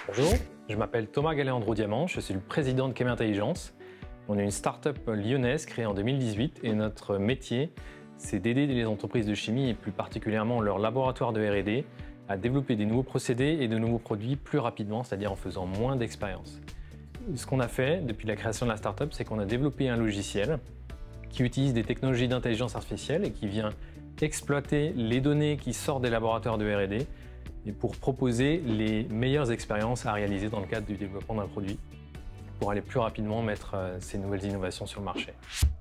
Bonjour, je m'appelle Thomas Gallet-Andro-Diamant, je suis le président de Chem Intelligence. On est une start-up lyonnaise créée en 2018 et notre métier, c'est d'aider les entreprises de chimie et plus particulièrement leurs laboratoires de R&D à développer des nouveaux procédés et de nouveaux produits plus rapidement, c'est-à-dire en faisant moins d'expériences. Ce qu'on a fait depuis la création de la start-up, c'est qu'on a développé un logiciel qui utilise des technologies d'intelligence artificielle et qui vient exploiter les données qui sortent des laboratoires de R&D et pour proposer les meilleures expériences à réaliser dans le cadre du développement d'un produit pour aller plus rapidement mettre ces nouvelles innovations sur le marché.